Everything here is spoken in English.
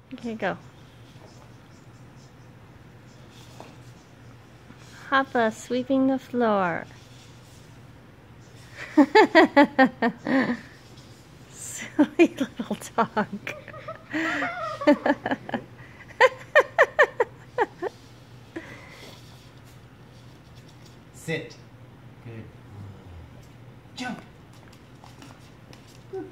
Okay, go. Hoppa sweeping the floor. Silly little dog. Sit. Good. Jump.